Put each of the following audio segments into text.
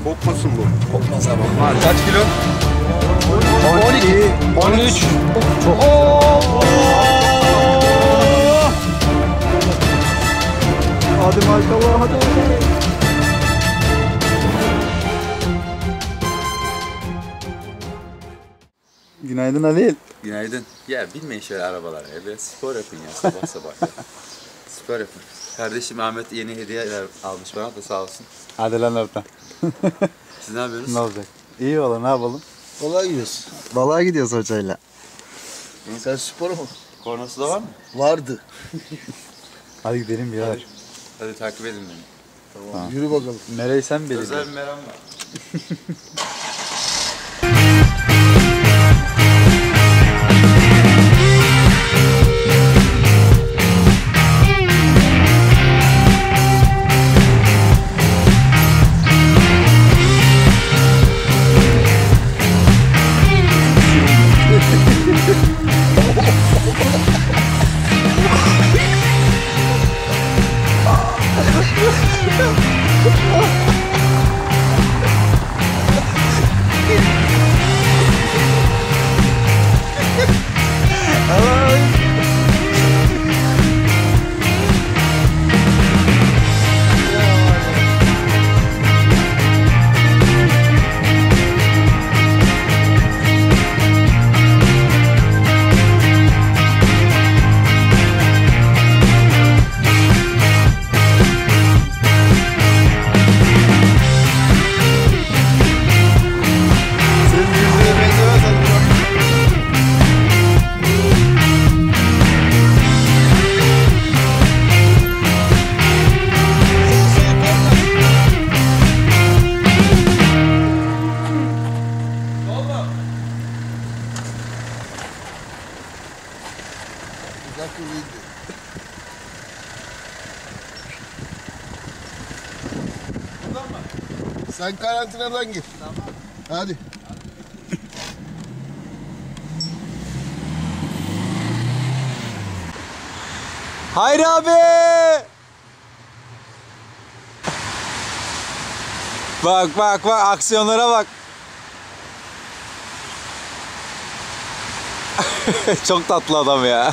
Kokmasın bu. Kokmaz abi. Var. Kaç kilo? 12, 13. Hadi maşallah hadi. Günaydın Halil. Günaydın. Ya bilmeyin şöyle arabalara ya. Biraz spor yapın ya sabah sabah ya. Spor yapın. Kardeşim Ahmet yeni hediyeler almış bana da sağ olsun. Hadi lan oradan. Siz ne yapıyorsunuz? Ne olacak? İyi valla, ne yapalım? Balığa gidiyoruz. Balığa gidiyoruz hocayla. Sen spor mu? Kornası da var mı? Vardı. Hadi gidelim birader. Hadi takip edin beni. Tamam. Yürü bakalım. Nereyi sen belirliyorsun? Özel bir meram var. Sen karantinadan gir. Tamam. Hadi. Hayri abi! Bak bak bak, aksiyonlara bak. Çok tatlı adam ya.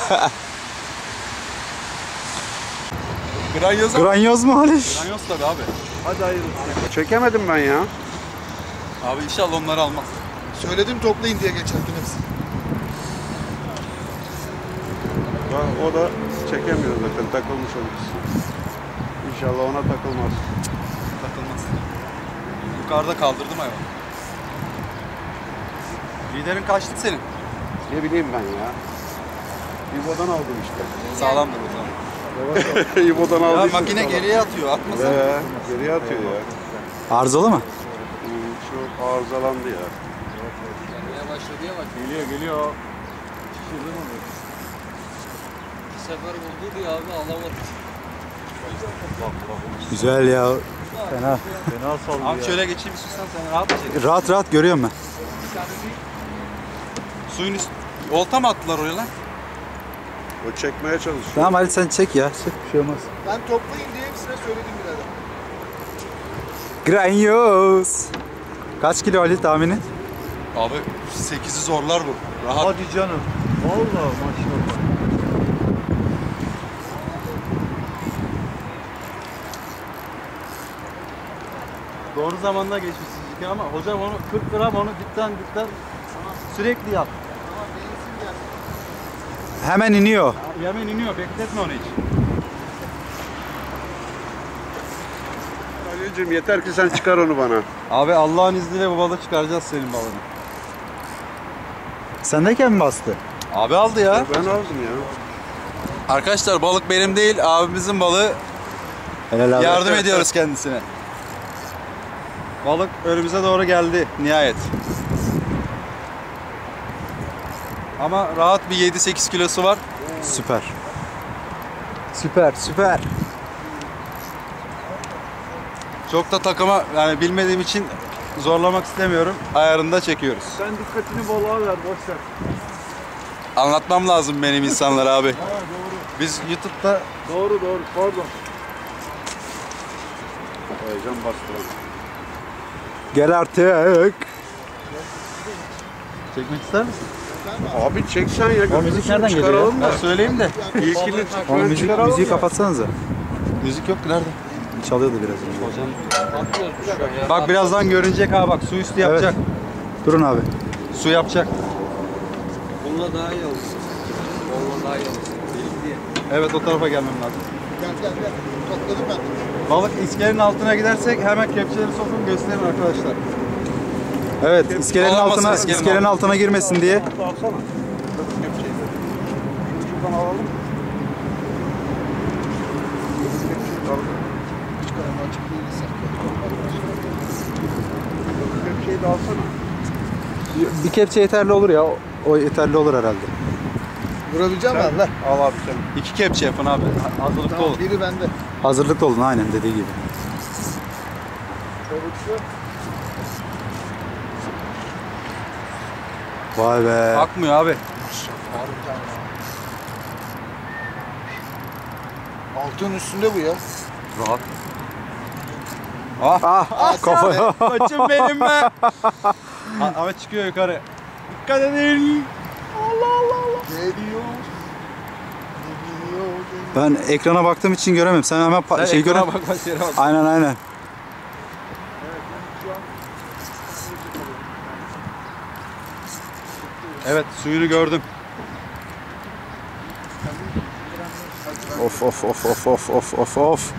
Granyoz Granyoz mu Halil? Granyoz tabii abi. Hadi hayırlısı. Çekemedim ben ya. Abi inşallah onları almaz. Söyledim toplayın diye geçen gün hepsi. O da çekemiyor zaten, takılmış olur. İnşallah ona takılmaz. Takılmaz. Yukarıda kaldırdım hayvan. Liderin kaçtı senin? Ne bileyim ben ya. İbo'dan aldım işte. Sağlamdır o zaman. İbo'dan Ya aldım. makine geriye atıyor, atmasın. Geriye atıyor ya. Arızalı mı? Çok arızalandı ya. Gelmeye başladı ya bak. Geliyor. Şişirdim onu. Bir sefer buldu diye abi alamadı. Güzel ya. Fena. Fena saldı abi ya. Şöyle geçeyim istiyorsan sen rahat çek. Rahat rahat görüyorum ben. Suyun üstü. Olta mı attılar oraya lan? O çekmeye çalışıyor. Tamam Halil, sen çek ya. Çek, bir şey olmaz. Ben toplayın diye hepsine söyledim birader. Granyoz. Kaç kilo Halil tahmini? Abi 8'i zorlar bu. Rahat. Hadi canım. Vallahi maşallah. Doğru zamanda geçmişsiniz ama hocam onu 40 gram onu dipten sürekli yap. Hemen iniyor. Yemen iniyor, bekletme onu hiç. Halil'cim yeter ki sen çıkar onu bana. Abi Allah'ın izniyle bu balığı çıkaracağız senin balığını. Sendeyken mi bastı? Abi aldı ya. Ben aldım ya. Arkadaşlar balık benim değil, abimizin balığı. Helal abi. Yardım ediyoruz kendisine. Balık önümüze doğru geldi nihayet. Ama rahat bir 7-8 kilosu var. Süper. Süper, süper. Çok da takıma yani bilmediğim için zorlamak istemiyorum. Ayarında çekiyoruz. Sen dikkatini balığa ver, boş ver. Anlatmam lazım benim insanlara abi. Biz YouTube'da Doğru, pardon. Heyecan bastıran. Gel artık. Çekmek ister misin? Abi çeksen ya. O müzik nereden geliyor? Çıkaralım da. Ben söyleyeyim de. İlkini Oğlum çıkaralım. müziği kapatsanıza. Müzik yok ki nerede? Çalıyordu biraz önce. Atıyoruz şu an ya. Bak birazdan görünecek ha bak su üstü yapacak. Durun abi. Su yapacak. Bununla daha iyi olur. Onunla daha iyi olur. Benim diye. Evet o tarafa gelmem lazım. Gel gel gel. Topladım ben. Balık iskelenin altına gidersek hemen kepçeleri sokun gösterin arkadaşlar. Evet, iskelenin Alamazsın altına iskelenin altına girmesin diye. Alsana. Kepçeyi de. Şuradan alalım. Çıkarama açık değilse. Kepçeyi de alsana. Bir kepçe yeterli olur ya. O yeterli olur herhalde. Vurabileceğim mi Allah? Al abi sen. 2 kepçe yapın abi. Hazırlıklı Tamam, olun. biri bende. Hazırlıklı olun aynen dediği gibi. Çabukçu. Vay be. Akmıyor abi. Altın üstünde bu ya. Rahat. Ah, kafaya. Koçum benim be. Ahmet çıkıyor yukarı. Dikkat edin. Geliyor. Geliyor. Ben ekrana baktığım için göremem. Sen hemen Sen şey ekrana göre. bak bak yere bak. Aynen aynen. Evet suyunu gördüm. Of of of of of of of of.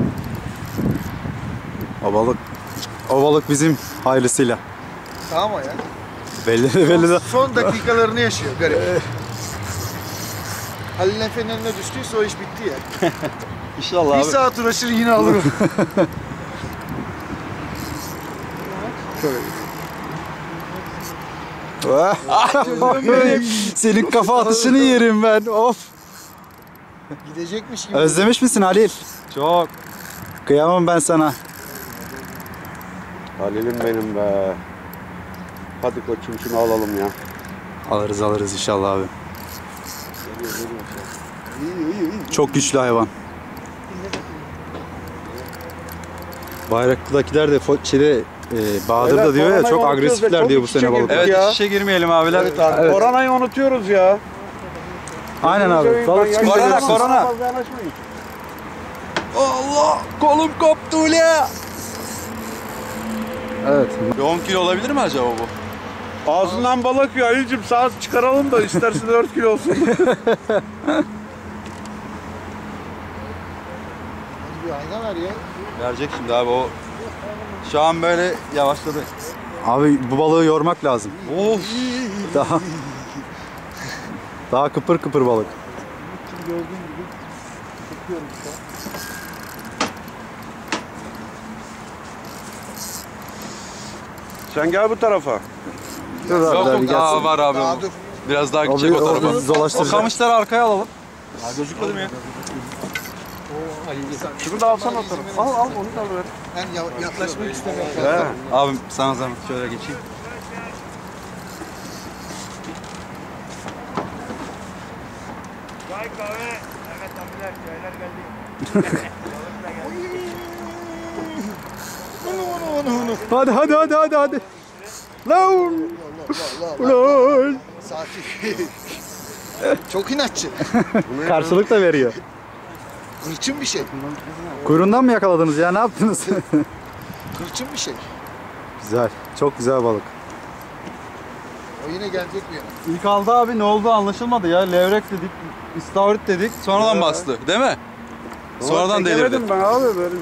O balık bizim hayırlısıyla. Tamam ya. Belli de. Son dakikalarını yaşıyor garip. Halil Efe'nin eline düştüyse o iş bitti ya. İnşallah Bir abi. saat uğraşır yine alırım. Senin kafa atışını yerim ben. Of. Gidecekmiş gibi. Özlemiş misin Halil? Çok. Kıyamam ben sana. Halil'im benim be. Hadi koçum şunu alalım ya. Alırız inşallah abi. Çok güçlü hayvan. Bayraklıdakiler de Bahadır da Evet, diyor ya koronayı çok unutuyoruz da agresifler çok diyor bu iç içe sene balık. girdik. Evet Ya. işe girmeyelim abiler. Evet abi. Evet. Koronayı unutuyoruz ya. Aynen abi. Balık çıkınca Korona, görürsünüz. korona. Fazla yanaşmayın. Allah kolum koptu ule. Evet. Bir 10 kilo olabilir mi acaba bu? Ağzından balık ya Halil'cim sağ çıkaralım da istersen 4 kilo olsun. Bir ayna ver ya. Verecek şimdi abi o. Şu an böyle yavaşladı. Abi bu balığı yormak lazım. Of. Daha kıpır kıpır balık. Gördüğün gibi tutuyorum işte. Sen gel bu tarafa. Dur abi, Yok daha yok bir gelsin. daha var abi. Daha o. dur. Biraz daha O gidecek o tarafa. bizi dolaştıracak. O kamışları arkaya alalım. Ya gözükmedi mi ya? Şunu da alsana o tarafa. Al onu da ver. Ben yaklaşmak istemiyorum. He. Abi sana zahmet şöyle geçeyim. Hadi. Lan. Lan. Sakin. Çok inatçı. Karşılık da veriyor. Kırçın bir şey. Kuyruğundan mı yakaladınız ya? Ne yaptınız? Kırçın bir şey. Güzel. Çok güzel balık. O yine gelecek bir yana. İlk aldı abi ne oldu anlaşılmadı ya. Levrek dedik, istavrit dedik. Sonradan bastı değil mi? Sonradan delirdi. Çekemedim ben abi böyle.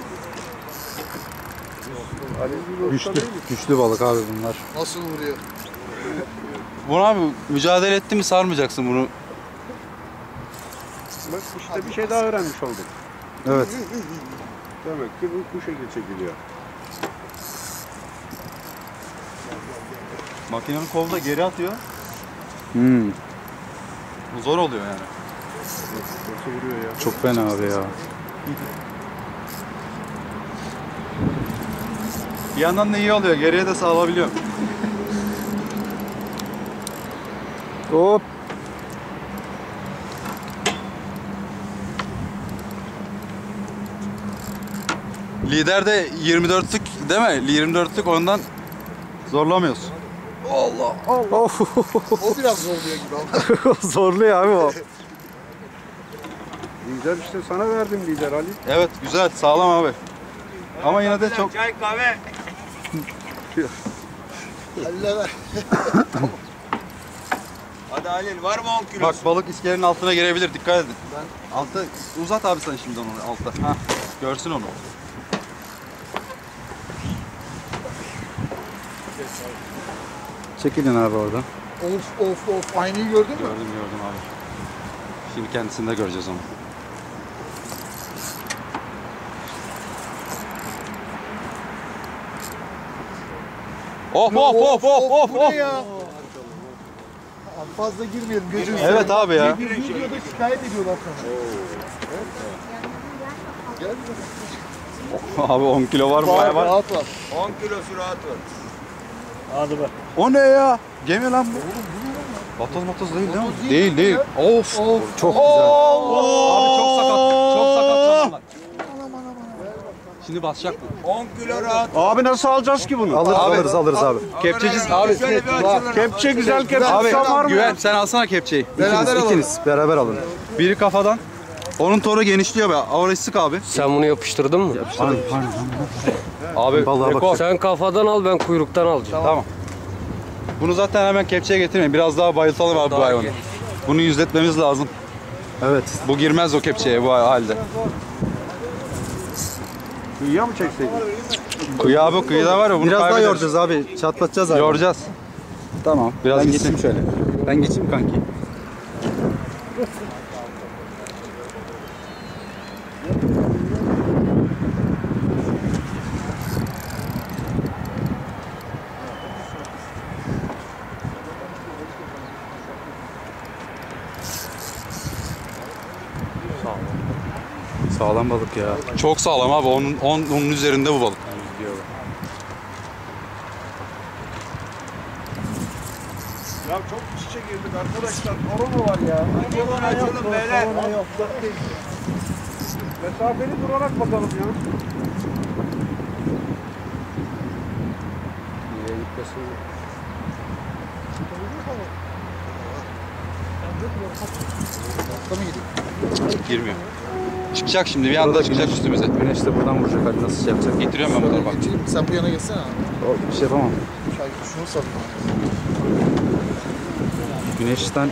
Güçlü balık abi bunlar. Nasıl vuruyor? Bunu abi mücadele etti mi sarmayacaksın bunu. Bak işte bir şey daha öğrenmiş olduk. Evet. Demek ki bu şekilde çekiliyor. Makinenin kolu da geri atıyor. Hmm, Bu zor oluyor yani. Nasıl vuruyor ya? çok fena abi ya. Bir yandan da iyi oluyor. Geriye de sağlayabiliyor. Hop. Lider de 24'lük değil mi? 24'lük ondan zorlamıyoruz. Of. O biraz zorluyor gibi ama. Zorluyor abi o. Lider işte sana verdim lider Ali. Evet güzel sağlam abi. Ama yine de çok Çay kahve. Halil'e ver. Hadi Halil var mı 10 kilo? bak balık iskelenin altına girebilir dikkat edin. Altı uzat abi sen şimdi onu alta. Ha, görsün onu. Çekilin abi oradan. Of. Aynayı gördün mü? Gördüm abi. Şimdi kendisini de göreceğiz onu. Of. Bu ne ya? Abi fazla girmeyelim gözünü Evet abi ya. Videoda şikayet ediyorlar sana. Gel. Abi 10 kilo var mı? Var, Bayağı var. rahat var. 10 kilosu rahat var. Hadi be. O ne ya? Gemi lan bu. Vatoz değil değil mi? Değil. Of. Çok güzel. Abi çok sakat sanırlar. Şimdi basacak bu. 10 kilo rahat. Abi nasıl alacağız ki bunu? Alırız abi. Kepçeciz abi. Şöyle bir açılır. Kepçe güzel kepçe. Abi Sen var mı? Güven sen alsana kepçeyi. İkiniz beraber alın. Biri kafadan. Onun toru genişliyor be. Orayı sık abi. Sen bunu yapıştırdın mı? Abi Balığa rekor. Sen kafadan al, ben kuyruktan alacağım. Tamam. Bunu zaten hemen kepçeye getirmeyin. Biraz daha bayıltalım abi bu hayvanı. Bunu yüzletmemiz lazım. Evet. Bu girmez o kepçeye bu halde. Kıyıya mı çekseydin? Kıyı abi kıyıda var ya bunu Biraz daha kaybederiz. yoracağız abi. Çatlatacağız abi. Yoracağız. Tamam. Biraz ben gitsin. geçeyim şöyle. Ben geçeyim kanki. Sağlam balık ya. Çok sağlam abi. Onun üzerinde bu balık. Ya çok çiçek girdik arkadaşlar. Korona var ya. Açılın beyler. Mesafeli durarak bakalım ya. Altta mı gidiyor? Girmiyor. Çıkacak şimdi bir anda çıkacak üstümüze. Güneş de buradan vuracak abi nasıl şey yapacak? Getiriyorum ben motoru bak. Geçelim. Sen bu yana geçsene abi. O bir şey yapamam. Şunu sat. Güneşten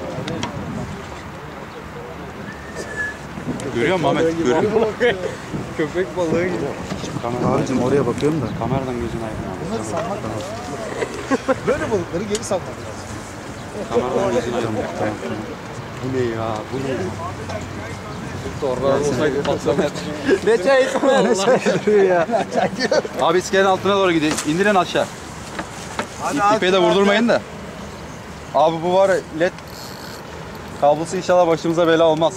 Görüyor musun Ahmet? Görüyor musun? Köpek balığı gibi. abicim oraya bakıyorum da. Kameradan gözün aydın abi. Bunları salmak lazım. Böyle balıkları geri salmak lazım. Kameradan gözün aydın. Bu ne ya? Bu ne? Ne çay İsmail? Abi iskelenin altına doğru gidiyor. İndirin aşağı. İpe de vurdurmayın da. Abi bu var ya, led kablosu inşallah başımıza bela olmaz.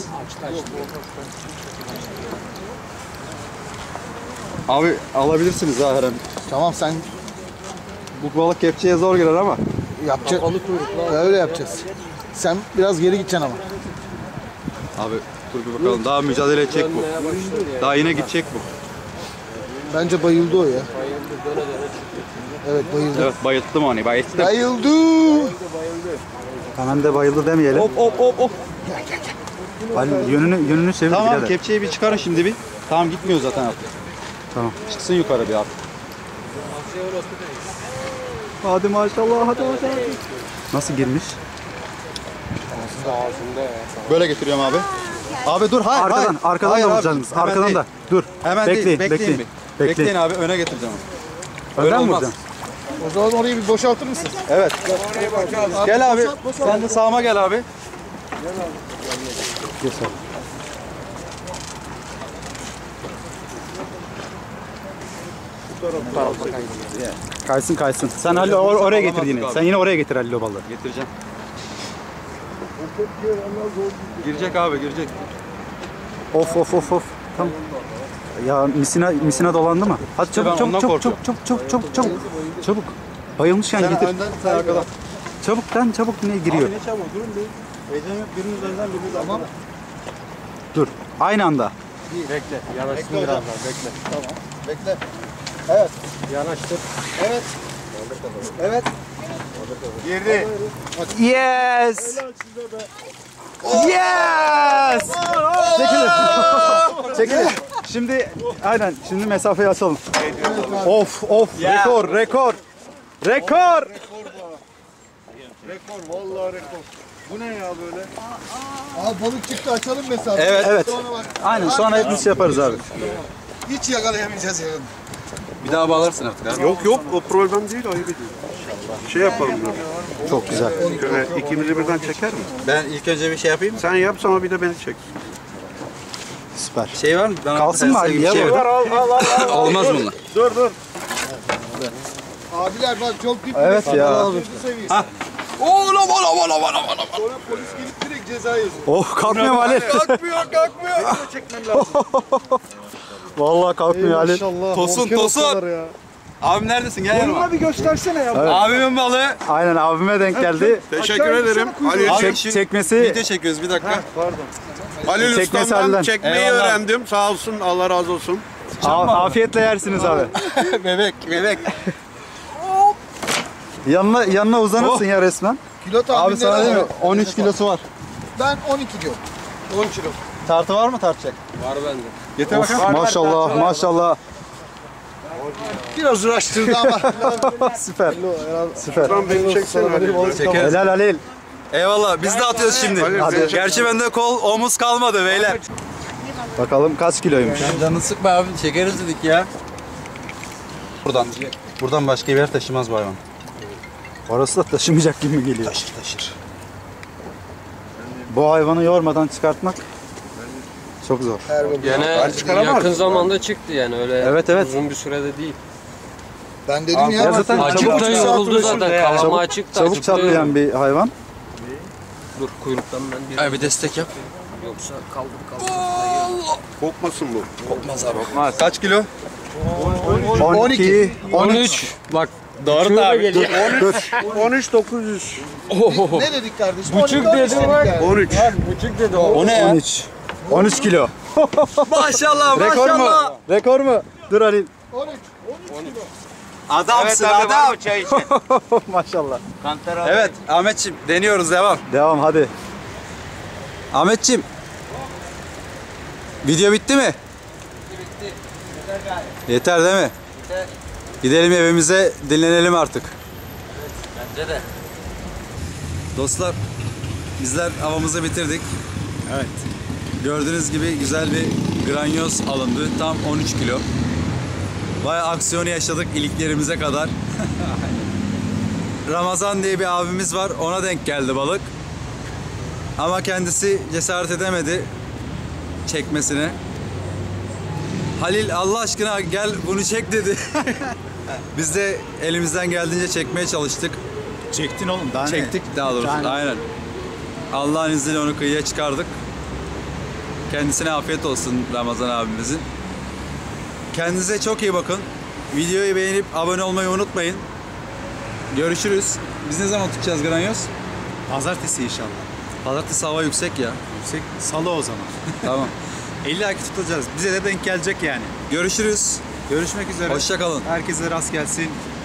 Abi alabilirsiniz ha her an. Tamam sen Bu balık kepçeye zor girer ama. yapacaksın. Öyle yapacağız. Sen biraz geri gideceksin ama. Abi dur bir bakalım. Daha mücadele edecek bu. Daha yine gidecek bu. Bence bayıldı o ya. Evet bayıldı. Evet bayılttım onu. Bayılttım. Bayıldı. Hemen de bayıldı demeyelim. Hop. Ali yönünü çevir Tamam birader. kepçeyi bir çıkarın şimdi bir. Tamam gitmiyor zaten artık. Tamam. Çıksın yukarı bir artık. Hadi maşallah hadi. Nasıl girmiş? Böyle getiriyorum abi. Abi dur hayır Arkadan, hayır. arkadan Hayır da abi, vuracaksınız. hemen Arkadan değil. da. Dur. Hemen Bekleyin, değil, bekleyin. Bekleyin Bekleyin. abi öne getireceğim. Önden mi olmaz. vuracaksın? O zaman orayı bir boşaltır mısın? Evet. Gel abi. Sen de sağıma gel abi. Geç abi. Kaysın. Sen Halil oraya getir yine. Sen yine oraya getir Halil o balığı. Getireceğim. Girecek abi girecek. Of. Tamam. Ya misina dolandı mı? Hadi ben çabuk. ondan Çabuk. Bayılmışken Sen getir. önden sen arkadan. Çabuk yine giriyor. Ne çabuk durun bir. Heyecan yok biriniz önden biriniz arkadan. Dur. Aynı anda. Bekle. Yanaşsın biraz daha bekle. Tamam. Bekle. Evet. Yanaştır. Evet. Evet. Girdi. Yes! Yes! Çekilin. Çekilin. Şimdi aynen şimdi mesafeyi açalım. Of rekor rekor. Rekor. Rekor vallahi rekor. Bu ne ya böyle? Abi balık çıktı açalım mesela. Evet. Sonra bak. Aynen sonra hepimiz şey yaparız abi. Hiç yakalayamayacağız yarın. Bir daha bağlarsın artık abi. Yok o problem değil, ayıp ediyor. Şey yapalım da. Çok güzel. Şöyle ikimizi birden çeker mi? Ben ilk önce bir şey yapayım. Sen yap, sonra bir de beni çek. Süper. Şey var mı? Bana Kalsın mı Ali? Ya şey burada. var. Olmaz bunlar. Dur. Abiler bak çok dip. Evet ya. Oğlum. Sonra polis gelip direkt ceza yazıyor. Oh kalkmıyor mu Ali? Kalkmıyor. Çekmem lazım. Vallahi kalkmıyor Ali. Maşallah. Tosun, korkuyor tosun. o kadar ya. Abim neredesin? Gel yanıma. Bana bir göstersene ya. Evet. Abimin balığı. Aynen abime denk geldi. Teşekkür ederim. Ali Abi, Çekmesi Video çekiyoruz bir dakika. Halil Çekmesi Ustam'dan Halil'den. çekmeyi Eyvallah. öğrendim. Sağ olsun, Allah razı olsun. Afiyetle yersiniz abi. bebek. Yanına uzanırsın ya resmen. Kilo Abi tahminleri sana değil mi? alalım. 13 kilosu var. Ben 12 diyorum. 10 kilo. Tartı var mı tartacak? Var bende. Yeter Of, maşallah maşallah. Biraz uğraştırdı ama. Süper. Süper. Lan beni çeksene Halil. Çekeriz. Helal Halil. Eyvallah. Biz de atıyoruz şimdi. Hadi. Gerçi bende kol, omuz kalmadı beyler. Bakalım kaç kiloymuş. Canını sıkma abi. Çekeriz dedik ya. Buradan başka bir yer taşımaz bu hayvan. Orası da taşımayacak gibi geliyor. Taşır. Bu hayvanı yormadan çıkartmak çok zor. Gene yakın zamanda çıktı yani öyle Evet. uzun bir sürede değil. Ben dedim ya. Ya zaten bak, Açıkta çabuk- yoruldu zaten. Kalama Çabuk- açıktı. Çabuk açıkta çatlayan yoruldu. bir hayvan. Dur kuyruktan ben bir Abi bir destek yap. yoksa kaldır. Kokmasın bu. Kokmaz abi. Kaç kilo? 12. 13. Bak Doğru da abi. 13.900. Ne dedik kardeşim? Buçuk 12 dedim dedik bak. yani. 13. buçuk dedi o. O ne ya? 13 kilo. Maşallah Rekor mu? Rekor mu? Dur Halil. 13. Adamsın adam. Maşallah. Evet Ahmetciğim deniyoruz devam. Devam hadi. Ahmetciğim. Video bitti mi? Yeter değil mi? Gidelim evimize dinlenelim artık. Bence de. Dostlar bizler avımızı bitirdik. Evet. Gördüğünüz gibi güzel bir granyoz alındı. Tam 13 kilo. Bayağı aksiyonu yaşadık iliklerimize kadar. Ramazan diye bir abimiz var. Ona denk geldi balık. Ama kendisi cesaret edemedi çekmesine. Halil Allah aşkına gel bunu çek dedi. Biz de elimizden geldiğince çekmeye çalıştık. Çektin oğlum daha Çektik daha doğrusu. Yani. Aynen. Allah'ın izniyle onu kıyıya çıkardık. Kendisine afiyet olsun Ramazan abimizin. Kendinize çok iyi bakın. Videoyu beğenip abone olmayı unutmayın. Görüşürüz. Biz ne zaman tutacağız granyoz? Pazartesi inşallah. Pazartesi hava yüksek ya. Yüksek salı o zaman. Tamam. 50 aki tutacağız. Bize de denk gelecek yani. Görüşürüz. Görüşmek üzere. Hoşça kalın. Herkese rast gelsin.